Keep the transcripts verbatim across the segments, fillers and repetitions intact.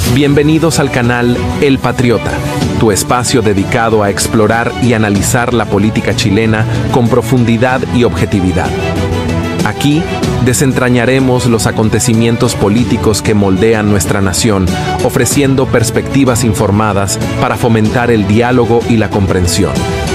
Bienvenidos al canal El Patriota, tu espacio dedicado a explorar y analizar la política chilena con profundidad y objetividad. Aquí desentrañaremos los acontecimientos políticos que moldean nuestra nación, ofreciendo perspectivas informadas para fomentar el diálogo y la comprensión.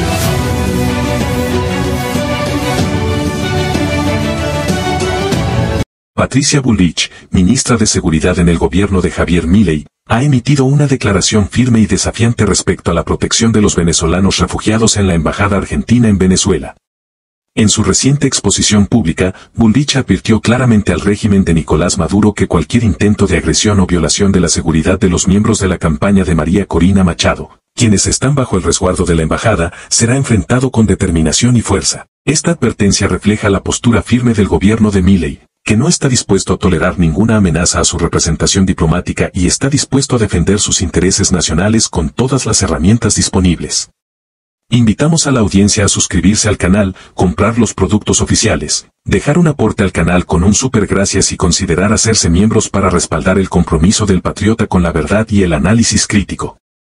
Patricia Bullrich, ministra de Seguridad en el gobierno de Javier Milei, ha emitido una declaración firme y desafiante respecto a la protección de los venezolanos refugiados en la Embajada Argentina en Venezuela. En su reciente exposición pública, Bullrich advirtió claramente al régimen de Nicolás Maduro que cualquier intento de agresión o violación de la seguridad de los miembros de la campaña de María Corina Machado, quienes están bajo el resguardo de la embajada, será enfrentado con determinación y fuerza. Esta advertencia refleja la postura firme del gobierno de Milei, que no está dispuesto a tolerar ninguna amenaza a su representación diplomática y está dispuesto a defender sus intereses nacionales con todas las herramientas disponibles. Invitamos a la audiencia a suscribirse al canal, comprar los productos oficiales, dejar un aporte al canal con un super gracias y considerar hacerse miembros para respaldar el compromiso del patriota con la verdad y el análisis crítico.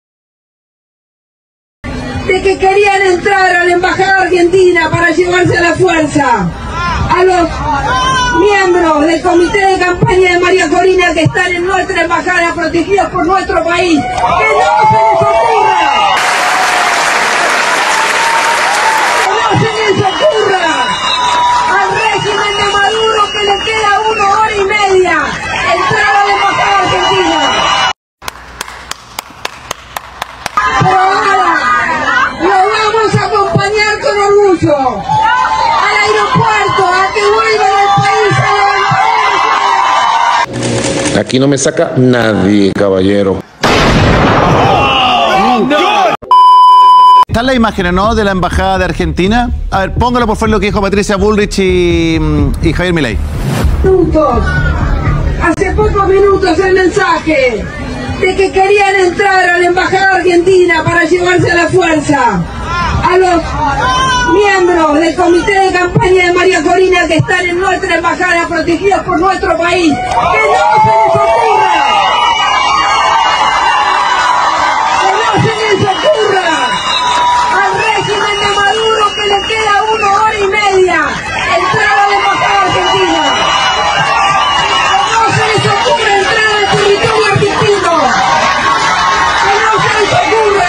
De que querían entrar a la Embajada Argentina para llevarse a la fuerza a los miembros del comité de campaña de María Corina que están en nuestra embajada protegidos por nuestro país. ¡Que no se les ocurra! ¡Que no se les ocurra al régimen de Maduro, que le queda una hora y media entrar a la embajada argentina! Pero ahora lo vamos a acompañar con orgullo al aeropuerto, a que vuelvan al país a levantar. Aquí no me saca nadie, caballero. ¿Están las imágenes, no, de la embajada de Argentina? A ver, póngalo por favor lo que dijo Patricia Bullrich y, y Javier Milei. Minutos, hace pocos minutos el mensaje de que querían entrar a la embajada argentina para llevarse a la fuerza a los miembros del comité de campaña de María Corina que están en nuestra embajada protegidos por nuestro país. ¡Que no se les ocurra! ¡Que no se les ocurra al régimen de Maduro, que le queda una hora y media entrar a la embajada argentina! ¡Que no se les ocurra entrar al territorio argentino! ¡Que no se les ocurra!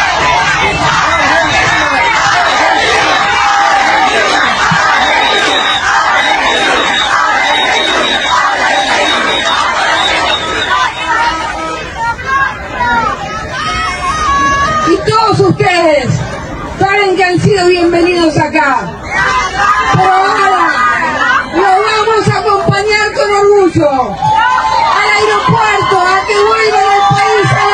Ustedes saben que han sido bienvenidos acá, pero ahora lo vamos a acompañar con orgullo al aeropuerto, a que vuelvan al país a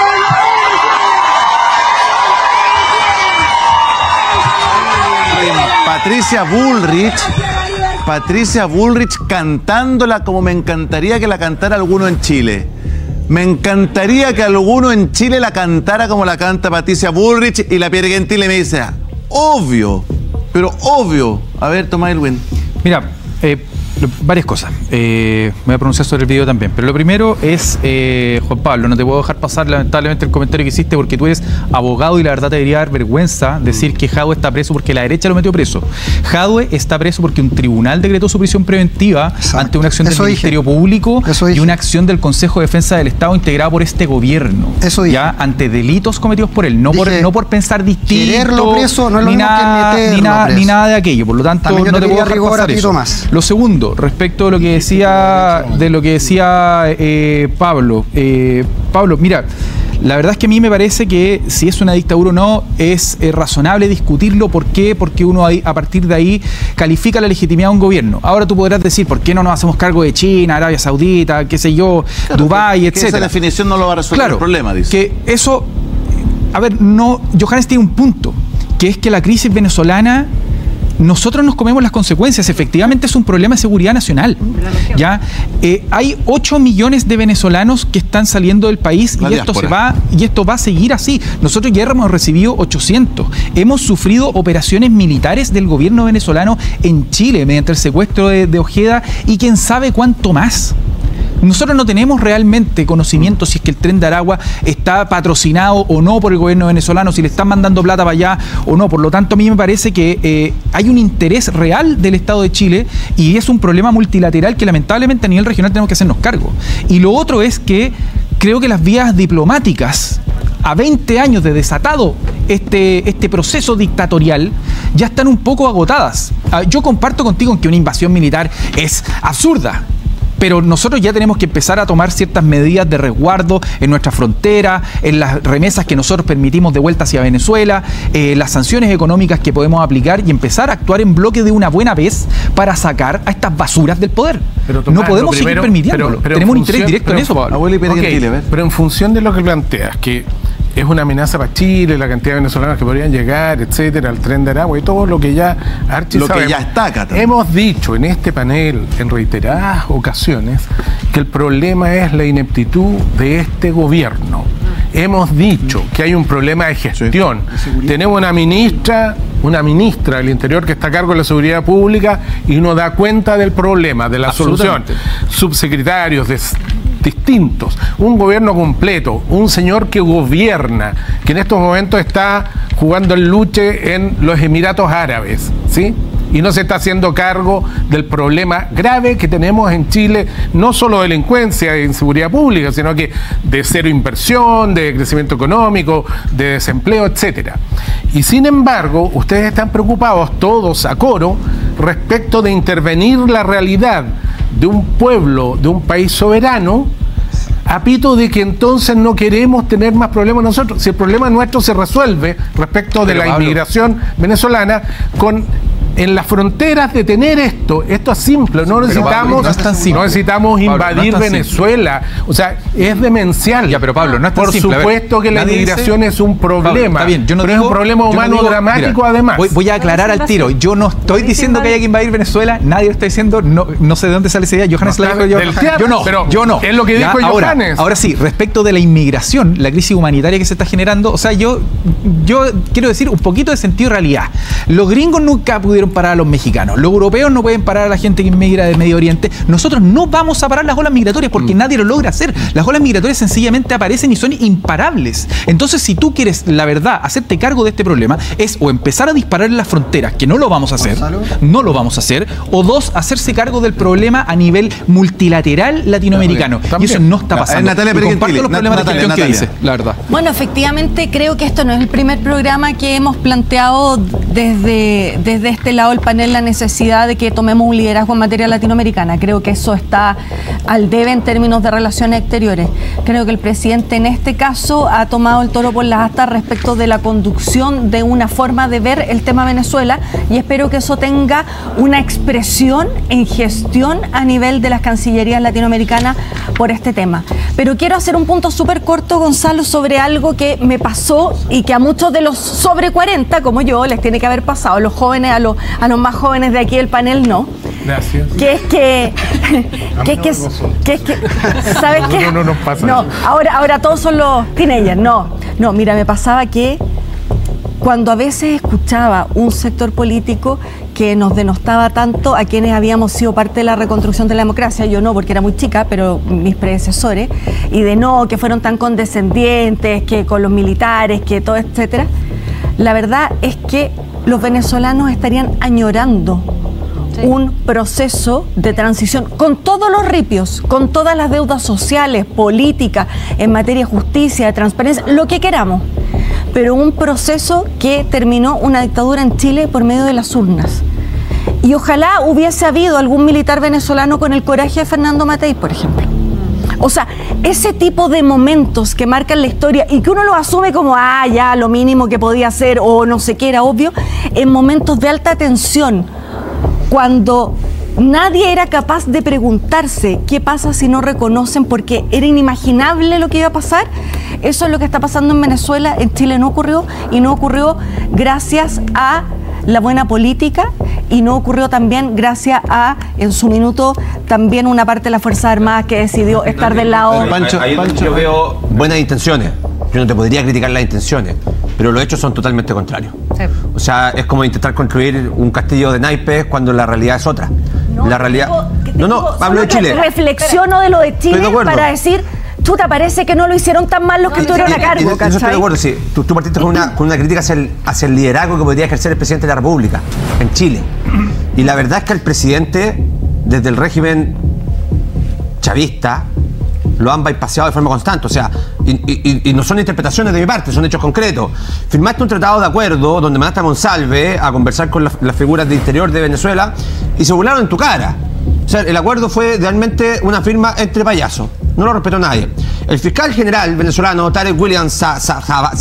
levantar. Patricia Bullrich, Patricia Bullrich cantándola como me encantaría que la cantara alguno en Chile. Me encantaría que alguno en Chile la cantara como la canta Patricia Bullrich y la Pierre Gentile me dice, obvio, pero obvio. A ver, Tomás Elwin. Mira, eh, varias cosas. Eh, me voy a pronunciar sobre el video también. Pero lo primero es, eh, Juan Pablo, no te puedo dejar pasar lamentablemente el comentario que hiciste porque tú eres abogado y la verdad te debería dar vergüenza decir que Jadwe está preso porque la derecha lo metió preso. Jadwe está preso porque un tribunal decretó su prisión preventiva. Exacto. Ante una acción del Eso Ministerio dije. Público Eso y una acción del Consejo de Defensa del Estado integrada por este gobierno. Eso dije. Ya ante delitos cometidos por él, no, por, no por pensar distinto. Quererlo preso no es lo ni, mismo nada, que meterlo ni, nada, preso. ni nada de aquello. Por lo tanto, no te, te puedo dejar pasar eso. Más. Lo segundo, respecto a lo que decía de lo que decía eh, Pablo. Eh, Pablo, mira, la verdad es que a mí me parece que si es una dictadura o no, es eh, razonable discutirlo. ¿Por qué? Porque uno ahí, a partir de ahí califica la legitimidad de un gobierno. Ahora tú podrás decir, ¿por qué no nos hacemos cargo de China, Arabia Saudita, qué sé yo, claro, Dubái, que, etcétera? Que esa definición no lo va a resolver claro, el problema, dice. Que eso, a ver, no, Johannes tiene un punto, que es que la crisis venezolana, nosotros nos comemos las consecuencias. Efectivamente es un problema de seguridad nacional. ¿Ya? Eh, hay ocho millones de venezolanos que están saliendo del país y esto, se va, y esto va a seguir así. Nosotros ya hemos recibido ochocientos. Hemos sufrido operaciones militares del gobierno venezolano en Chile mediante el secuestro de, de Ojeda y quién sabe cuánto más. Nosotros no tenemos realmente conocimiento si es que el Tren de Aragua está patrocinado o no por el gobierno venezolano, si le están mandando plata para allá o no. Por lo tanto, a mí me parece que eh, hay un interés real del Estado de Chile y es un problema multilateral que lamentablemente a nivel regional tenemos que hacernos cargo. Y lo otro es que creo que las vías diplomáticas, a veinte años de desatado este, este proceso dictatorial, ya están un poco agotadas. Yo comparto contigo en que una invasión militar es absurda, pero nosotros ya tenemos que empezar a tomar ciertas medidas de resguardo en nuestra frontera, en las remesas que nosotros permitimos de vuelta hacia Venezuela, eh, las sanciones económicas que podemos aplicar y empezar a actuar en bloque de una buena vez para sacar a estas basuras del poder. Pero, Tomás, no podemos primero, seguir permitiéndolo. Pero, pero tenemos un función, interés directo pero, en eso, Pablo. Okay, Chile, pero en función de lo que planteas, que es una amenaza para Chile, la cantidad de venezolanos que podrían llegar, etcétera, al Tren de Aragua y todo lo que ya Archie Lo sabemos. que ya está acá también. Hemos dicho en este panel en reiteradas ocasiones que el problema es la ineptitud de este gobierno. Hemos dicho que hay un problema de gestión. Sí. Tenemos una ministra, una ministra del Interior que está a cargo de la seguridad pública y no da cuenta del problema, de la solución. Subsecretarios de distintos, un gobierno completo, un señor que gobierna, que en estos momentos está jugando el luche en los Emiratos Árabes, ¿sí? Y no se está haciendo cargo del problema grave que tenemos en Chile, no solo de delincuencia e inseguridad pública, sino que de cero inversión, de crecimiento económico, de desempleo, etcétera. Y sin embargo, ustedes están preocupados todos a coro respecto de intervenir la realidad de un pueblo, de un país soberano, a pito de que entonces no queremos tener más problemas nosotros. Si el problema nuestro se resuelve respecto de Pero, la Pablo, inmigración venezolana con en las fronteras de tener esto, esto es simple, no necesitamos, Pablo, no, es tan simple. no necesitamos Pablo, invadir no es Venezuela, simple. O sea, es demencial. Ya, pero Pablo, no es tan Por simple. supuesto que la inmigración dice, es un problema, Pablo, está bien, yo no pero digo, es un problema humano no digo, mira, dramático además. Voy, voy a aclarar al tiro, yo no estoy diciendo que haya que invadir Venezuela, nadie lo está diciendo, no, no sé de dónde sale esa idea, Johannes no, la dijo, yo, teatro, yo no, pero yo no. Es lo que dijo ya, Johannes. Ahora, ahora sí, respecto de la inmigración, la crisis humanitaria que se está generando, o sea, yo, yo quiero decir un poquito de sentido de realidad. Los gringos nunca pudieron parar a los mexicanos. Los europeos no pueden parar a la gente que inmigra del Medio Oriente. Nosotros no vamos a parar las olas migratorias porque mm. nadie lo logra hacer. Las olas migratorias sencillamente aparecen y son imparables. Entonces, si tú quieres, la verdad, hacerte cargo de este problema, es o empezar a disparar en las fronteras, que no lo vamos a hacer, no lo vamos a hacer, o dos, hacerse cargo del problema a nivel multilateral latinoamericano. Y eso no está pasando. Natalia, y comparto los problemas Natalia, de gestión Natalia. que dice, la verdad. Bueno, efectivamente, creo que esto no es el primer programa que hemos planteado desde, desde este lado del panel, la necesidad de que tomemos un liderazgo en materia latinoamericana. Creo que eso está al debe en términos de relaciones exteriores. Creo que el presidente en este caso ha tomado el toro por las astas respecto de la conducción de una forma de ver el tema Venezuela y espero que eso tenga una expresión en gestión a nivel de las cancillerías latinoamericanas por este tema. Pero quiero hacer un punto súper corto, Gonzalo, sobre algo que me pasó y que a muchos de los sobre cuarenta, como yo, les tiene que haber pasado, a los jóvenes, a los, a los más jóvenes de aquí del panel no. Gracias. Que es que, que, que, es, que es que, ¿sabes qué? No, no, no nos pasa. No, ahora, ahora todos son los teenagers, no. No, mira, me pasaba que cuando a veces escuchaba un sector político que nos denostaba tanto a quienes habíamos sido parte de la reconstrucción de la democracia, yo no, porque era muy chica, pero mis predecesores, y de no, que fueron tan condescendientes, que con los militares, que todo, etcétera, la verdad es que los venezolanos estarían añorando sí. un proceso de transición con todos los ripios, con todas las deudas sociales, políticas, en materia de justicia, de transparencia, lo que queramos, pero un proceso que terminó una dictadura en Chile por medio de las urnas. Y ojalá hubiese habido algún militar venezolano con el coraje de Fernando Matei, por ejemplo. O sea, ese tipo de momentos que marcan la historia y que uno lo asume como, ah, ya, lo mínimo que podía hacer o no sé qué, era obvio, en momentos de alta tensión, cuando nadie era capaz de preguntarse qué pasa si no reconocen, porque era inimaginable lo que iba a pasar. Eso es lo que está pasando en Venezuela. En Chile no ocurrió, y no ocurrió gracias a la buena política, y no ocurrió también gracias a, en su minuto, también una parte de las Fuerzas Armadas que decidió estar del lado... Pancho, ahí Pancho, yo veo buenas intenciones. Yo no te podría criticar las intenciones, pero los hechos son totalmente contrarios. Sí. O sea, es como intentar construir un castillo de naipes cuando la realidad es otra. No, la realidad... Digo, no, no, digo, hablo de Chile. Reflexiono de lo de Chile de para decir... Chuta, parece que no lo hicieron tan mal los que estuvieron a cargo, ¿cachai? Yo estoy de acuerdo, sí. Tú, tú partiste con una, con una crítica hacia el, hacia el liderazgo que podría ejercer el presidente de la República en Chile. Y la verdad es que el presidente, desde el régimen chavista, lo han bypaseado de forma constante. O sea, y, y, y no son interpretaciones de mi parte, son hechos concretos. Firmaste un tratado de acuerdo donde mandaste a Monsalve a conversar con las, las figuras de interior de Venezuela y se burlaron en tu cara. O sea, el acuerdo fue realmente una firma entre payasos. No lo respetó nadie. El fiscal general venezolano, Tarek Williams Saab,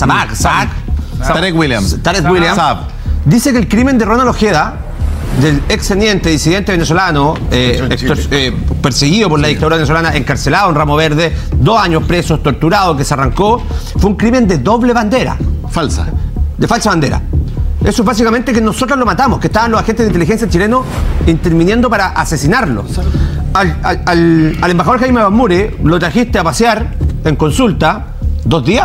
Tarek Williams. Tarek Williams, dice que el crimen de Ronald Ojeda, del ex teniente disidente venezolano, eh, eh, perseguido por la dictadura venezolana, encarcelado en Ramo Verde, dos años presos, torturado, que se arrancó, fue un crimen de doble bandera. Falsa. De falsa bandera. Eso es básicamente que nosotros lo matamos, que estaban los agentes de inteligencia chilenos interviniendo para asesinarlo. Al, al, al, al embajador Jaime Bamure lo trajiste a pasear en consulta dos días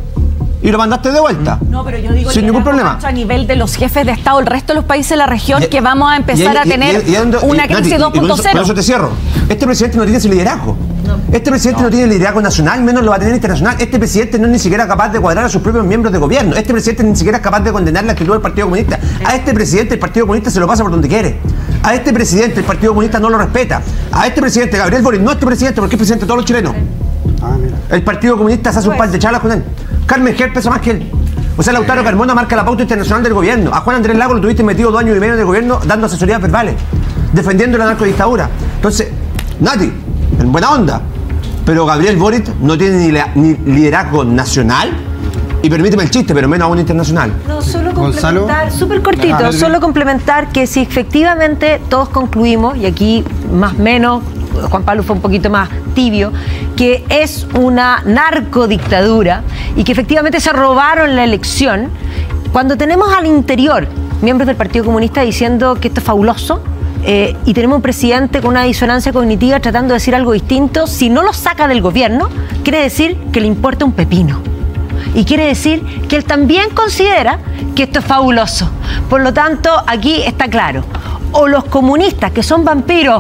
y lo mandaste de vuelta. No, pero yo digo sin ningún problema. A nivel de los jefes de Estado, el resto de los países de la región, y, que vamos a empezar y, a tener y, y, y, una crisis dos punto cero. Por eso te cierro. Este presidente no tiene ese liderazgo. No. Este presidente no. no tiene liderazgo nacional, menos lo va a tener internacional. Este presidente no es ni siquiera capaz de cuadrar a sus propios miembros de gobierno. Este presidente ni siquiera es capaz de condenar la actitud del Partido Comunista. A este presidente el Partido Comunista se lo pasa por donde quiere. A este presidente el Partido Comunista no lo respeta. A este presidente, Gabriel Boric, no es tu presidente porque es presidente de todos los chilenos. Ah, mira. El Partido Comunista se hace un par de charlas con él. Carmen Gel pesa más que él. O sea, Lautaro Carmona marca la pauta internacional del gobierno. A Juan Andrés Lago lo tuviste metido dos años y medio en el gobierno dando asesorías verbales, defendiendo la narcodictadura. Entonces, Nati, en buena onda, pero Gabriel Boric no tiene ni, la, ni liderazgo nacional y permíteme el chiste, pero menos aún internacional. No, solo complementar, súper cortito, Ajá. solo complementar que si efectivamente todos concluimos, y aquí más o menos, Juan Pablo fue un poquito más tibio, que es una narcodictadura y que efectivamente se robaron la elección, cuando tenemos al interior miembros del Partido Comunista diciendo que esto es fabuloso, eh, y tenemos un presidente con una disonancia cognitiva tratando de decir algo distinto, si no lo saca del gobierno, quiere decir que le importa un pepino. Y quiere decir que él también considera que esto es fabuloso. Por lo tanto, aquí está claro. O los comunistas, que son vampiros,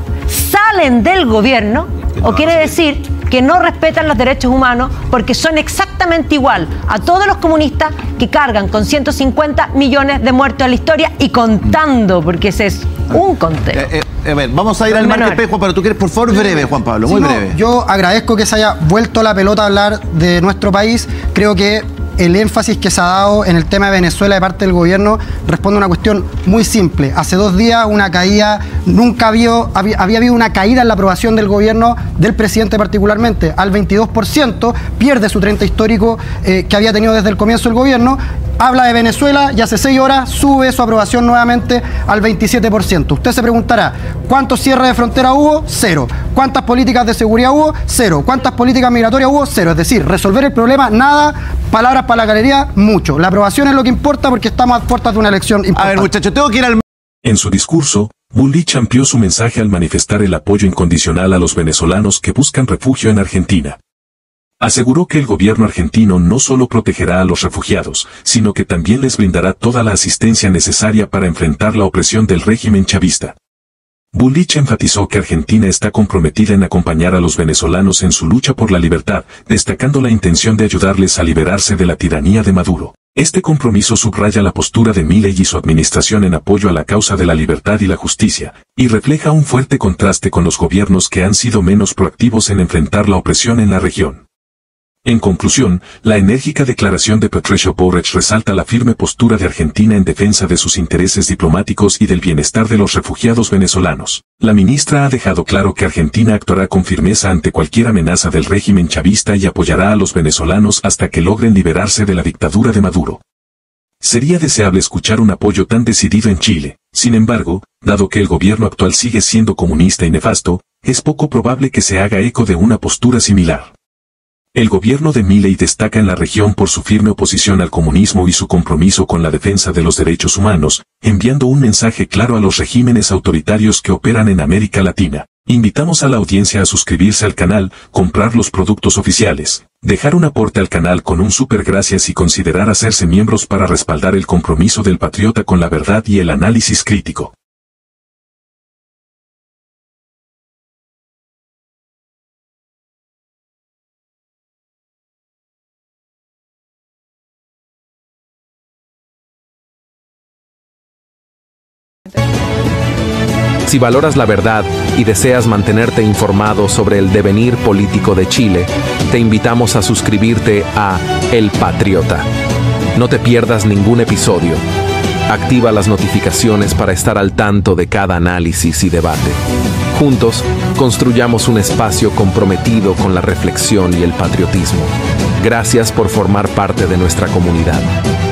salen del gobierno, o quiere decir que no respetan los derechos humanos porque son exactamente igual a todos los comunistas que cargan con ciento cincuenta millones de muertos en la historia y contando, porque ese es un conteo. Eh, eh, a ver, vamos a ir al marco espejo, pero tú quieres, por favor, breve, Juan Pablo, muy sí, no, breve. Yo agradezco que se haya vuelto la pelota a hablar de nuestro país. Creo que el énfasis que se ha dado en el tema de Venezuela de parte del gobierno responde a una cuestión muy simple. Hace dos días una caída, nunca había, había, había habido una caída en la aprobación del gobierno, del presidente particularmente, al veintidós por ciento, pierde su treinta histórico eh, que había tenido desde el comienzo del gobierno. Habla de Venezuela y hace seis horas sube su aprobación nuevamente al veintisiete por ciento. Usted se preguntará, ¿cuántos cierres de frontera hubo? Cero. ¿Cuántas políticas de seguridad hubo? Cero. ¿Cuántas políticas migratorias hubo? Cero. Es decir, resolver el problema, nada. Palabras para la galería, mucho. La aprobación es lo que importa porque estamos a puertas de una elección importante. A ver, muchachos, tengo que ir al... En su discurso, Bullrich amplió su mensaje al manifestar el apoyo incondicional a los venezolanos que buscan refugio en Argentina. Aseguró que el gobierno argentino no solo protegerá a los refugiados, sino que también les brindará toda la asistencia necesaria para enfrentar la opresión del régimen chavista. Bullrich enfatizó que Argentina está comprometida en acompañar a los venezolanos en su lucha por la libertad, destacando la intención de ayudarles a liberarse de la tiranía de Maduro. Este compromiso subraya la postura de Milei y su administración en apoyo a la causa de la libertad y la justicia, y refleja un fuerte contraste con los gobiernos que han sido menos proactivos en enfrentar la opresión en la región. En conclusión, la enérgica declaración de Patricio Bullrich resalta la firme postura de Argentina en defensa de sus intereses diplomáticos y del bienestar de los refugiados venezolanos. La ministra ha dejado claro que Argentina actuará con firmeza ante cualquier amenaza del régimen chavista y apoyará a los venezolanos hasta que logren liberarse de la dictadura de Maduro. Sería deseable escuchar un apoyo tan decidido en Chile. Sin embargo, dado que el gobierno actual sigue siendo comunista y nefasto, es poco probable que se haga eco de una postura similar. El gobierno de Milei destaca en la región por su firme oposición al comunismo y su compromiso con la defensa de los derechos humanos, enviando un mensaje claro a los regímenes autoritarios que operan en América Latina. Invitamos a la audiencia a suscribirse al canal, comprar los productos oficiales, dejar un aporte al canal con un super gracias y considerar hacerse miembros para respaldar el compromiso del patriota con la verdad y el análisis crítico. Si valoras la verdad y deseas mantenerte informado sobre el devenir político de Chile, te invitamos a suscribirte a El Patriota. No te pierdas ningún episodio. Activa las notificaciones para estar al tanto de cada análisis y debate. Juntos, construyamos un espacio comprometido con la reflexión y el patriotismo. Gracias por formar parte de nuestra comunidad.